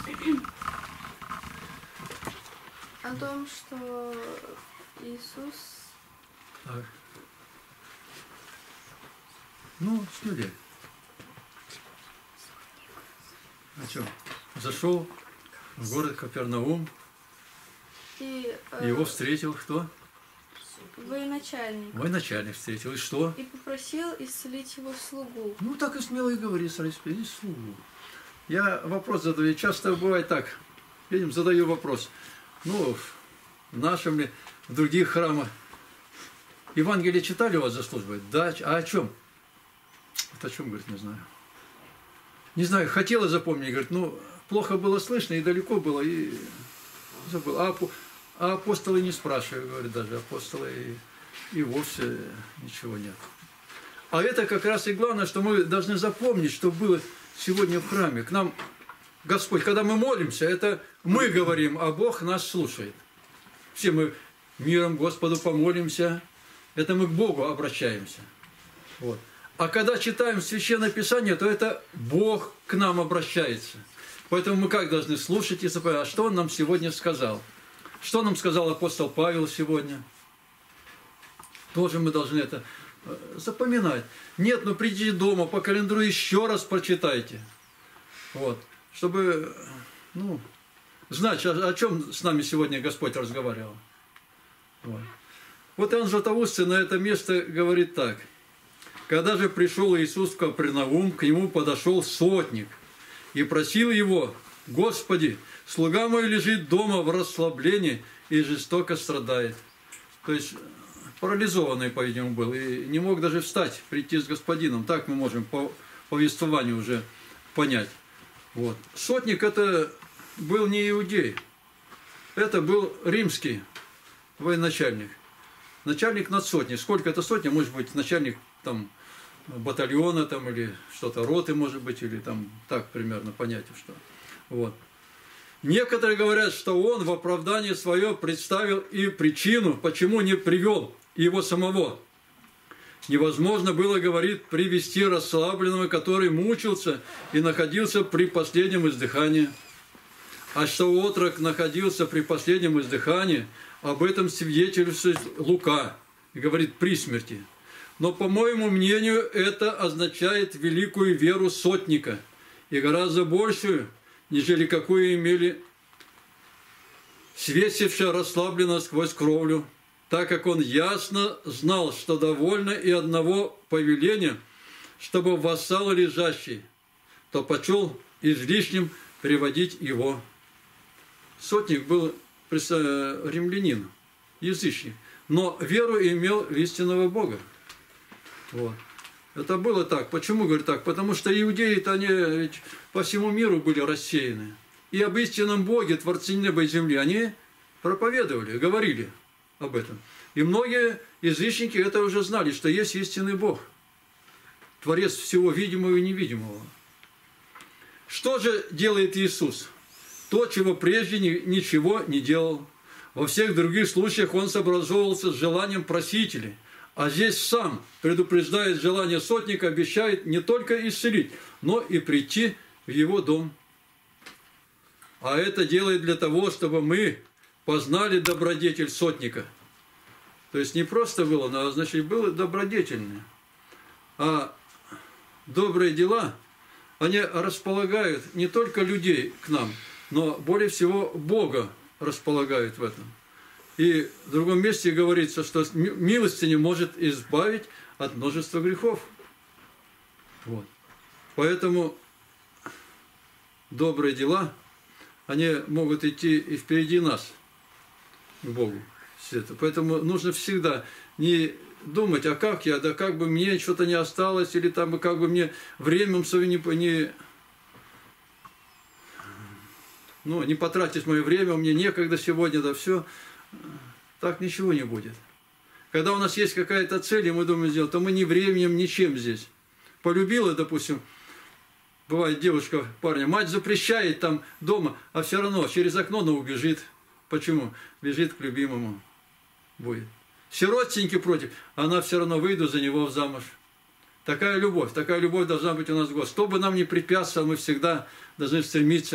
О том, что Иисус... Так. Ну, с людей. О чем? Зашел в город Капернаум, И его встретил кто? военачальник. Военачальник встретил. И что? И попросил исцелить его слугу. Ну, так и смело и говори, сразу и слугу. Я вопрос задаю. Часто бывает так. Видим, задаю вопрос. Ну, в нашем ли, в других храмах. Евангелие читали у вас за службой? Да. А о чем? Вот о чем, говорит, не знаю. Не знаю, хотела запомнить, говорит, ну, плохо было слышно и далеко было, и забыл. А апостолы не спрашивают, говорит, даже апостолы и вовсе ничего нет. А это как раз и главное, что мы должны запомнить, что было сегодня в храме. К нам Господь, когда мы молимся, это мы говорим, а Бог нас слушает. Все мы миром Господу помолимся, это мы к Богу обращаемся. Вот. А когда читаем Священное Писание, то это Бог к нам обращается. Поэтому мы как должны слушать и запоминать, а что Он нам сегодня сказал? Что нам сказал апостол Павел сегодня? Тоже мы должны это запоминать. Нет, ну придите дома, по календарю еще раз прочитайте. Вот. Чтобы, ну, знать, о чем с нами сегодня Господь разговаривал. Вот Иоанн Златоустый на это место говорит так. Когда же пришел Иисус в Капернаум, к нему подошел сотник и просил его: «Господи, слуга мой лежит дома в расслаблении и жестоко страдает». То есть парализованный, по-видимому, был и не мог даже встать, прийти с господином. Так мы можем по повествованию уже понять. Вот. Сотник это был не иудей, это был римский военачальник. Начальник над сотней. Сколько это сотня? Может быть, начальник там батальона там, или что-то, роты, может быть, или там так примерно понятие, что. Вот. Некоторые говорят, что он в оправдании свое представил и причину, почему не привел его самого. Невозможно было, говорит, привести расслабленного, который мучился и находился при последнем издыхании. А что отрок находился при последнем издыхании, об этом свидетельствует Лука, и говорит, при смерти. Но, по моему мнению, это означает великую веру сотника, и гораздо большую, нежели какую имели свесившая расслабленно сквозь кровлю, так как он ясно знал, что довольно и одного повеления, чтобы вассал лежащий, то почел излишним приводить его. Сотник был римлянин, язычник, но веру имел в истинного Бога. Вот. Это было так. Почему, говорю, так? Потому что иудеи-то они ведь по всему миру были рассеяны. И об истинном Боге, Творце неба и земли, они проповедовали, говорили об этом. И многие язычники это уже знали, что есть истинный Бог, Творец всего видимого и невидимого. Что же делает Иисус? То, чего прежде ничего не делал. Во всех других случаях Он сообразовывался с желанием просителей. А здесь сам предупреждает желание сотника, обещает не только исцелить, но и прийти в его дом. А это делает для того, чтобы мы познали добродетель сотника. То есть не просто было, но значит было добродетельное. А добрые дела, они располагают не только людей к нам, но более всего Бога располагают в этом. И в другом месте говорится, что милостиня может избавить от множества грехов. Вот. Поэтому добрые дела, они могут идти и впереди нас к Богу. Поэтому нужно всегда не думать, а как я, да как бы мне что-то не осталось, или там как бы мне временем свое не потратить мое время, мне некогда сегодня, да все. Так ничего не будет. Когда у нас есть какая-то цель, и мы думаем сделать, то мы ни временем, ничем здесь. Полюбила, допустим, бывает девушка парня, мать запрещает там дома, а все равно через окно она убежит. Почему? Бежит к любимому. Будет. Все родственники против, она все равно выйду за него в замуж. Такая любовь должна быть у нас в Господе. Что бы нам ни препятствовало, мы всегда должны стремиться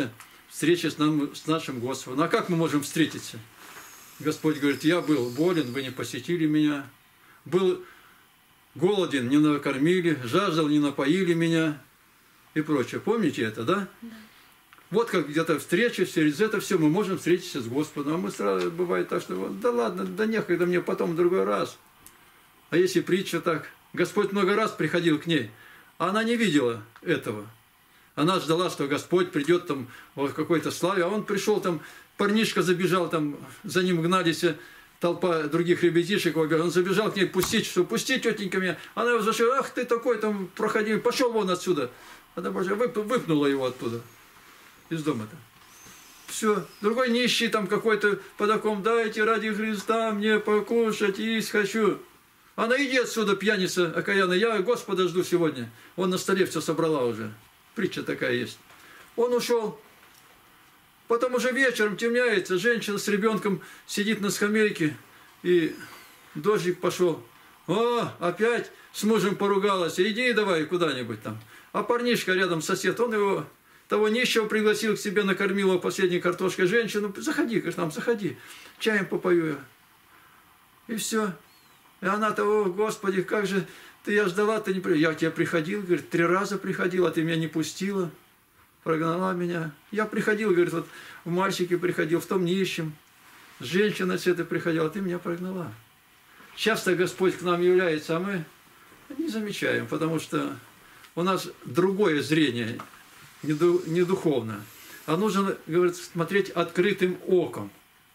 встречи с нашим Господом. А как мы можем встретиться? Господь говорит, я был болен, вы не посетили меня. Был голоден, не накормили, жаждал, не напоили меня и прочее. Помните это, да? Да. Вот как где-то встреча, через это все мы можем встретиться с Господом. А мы сразу, бывает так, что да ладно, да некогда мне, потом в другой раз. А если притча так, Господь много раз приходил к ней, а она не видела этого. Она ждала, что Господь придет там в какой-то славе, а он пришел там, парнишка забежал там, за ним гнались толпа других ребятишек, он забежал к ней, пусти, что пусти, тетенька меня. Она его зашла, ах ты такой там проходи, пошел вон отсюда. Она выпнула его оттуда, из дома-то. Все, другой нищий там какой-то подоком, дайте ради Христа мне покушать, есть хочу. Она иди отсюда, пьяница окаянная, я Господа жду сегодня. Он на столе все собрала уже. Притча такая есть. Он ушел. Потом уже вечером темняется, женщина с ребенком сидит на скамейке, и дождик пошел. О, опять с мужем поругалась, иди давай куда-нибудь там. А парнишка рядом, сосед, он его, того нищего пригласил к себе, накормил его последней картошкой. Женщину, заходи к нам, заходи, чаем попою я. И все. И она того, Господи, как же ты, я ждала, ты не приходил. Я к тебе приходил, говорит, 3 раза приходил, а ты меня не пустила. Прогнала меня. Я приходил, говорит, вот в мальчике приходил, в том нищем. Женщина с этой приходила, а ты меня прогнала. Часто Господь к нам является, а мы не замечаем, потому что у нас другое зрение, не духовное. А нужно, говорит, смотреть открытым оком.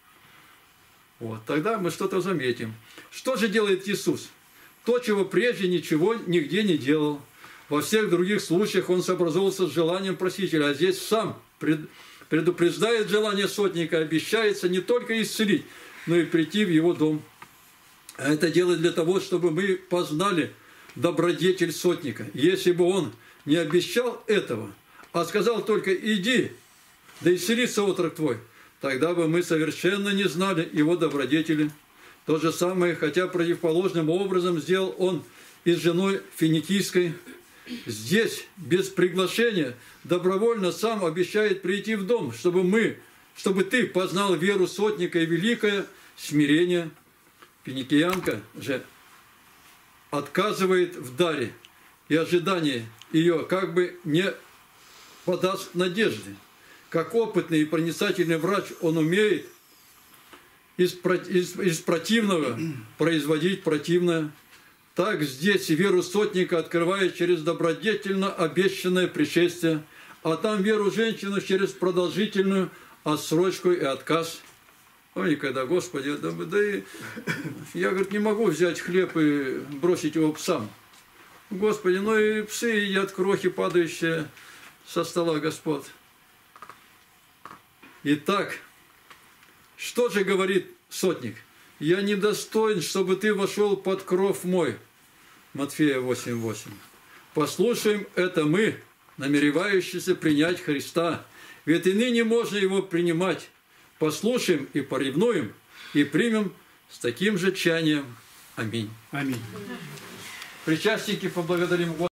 Вот, тогда мы что-то заметим. Что же делает Иисус? То, чего прежде ничего нигде не делал. Во всех других случаях он сообразовался с желанием просителя, а здесь сам предупреждает желание сотника, обещается не только исцелить, но и прийти в его дом. А это делает для того, чтобы мы познали добродетель сотника. Если бы он не обещал этого, а сказал только «иди, да исцелится отрок твой», тогда бы мы совершенно не знали его добродетели. То же самое, хотя противоположным образом сделал он и с женой финикийской. Здесь, без приглашения, добровольно сам обещает прийти в дом, чтобы ты познал веру сотника и великое смирение. Финикиянка же отказывает в даре, и ожидание ее как бы не подаст надежды. Как опытный и проницательный врач, он умеет из противного производить противное. Так здесь веру сотника открывает через добродетельно обещанное пришествие, а там веру женщины через продолжительную отсрочку и отказ. Ой, когда, Господи, я, говорит, не могу взять хлеб и бросить его псам. Господи, ну и псы едят крохи, падающие со стола, Господь. Итак, что же говорит сотник? «Я недостоин, чтобы ты вошел под кров мой». Матфея 8:8. Послушаем это мы, намеревающиеся принять Христа. Ведь и ныне можно его принимать. Послушаем и поревнуем, и примем с таким же чаянием. Аминь. Аминь. Причастники, поблагодарим Господа.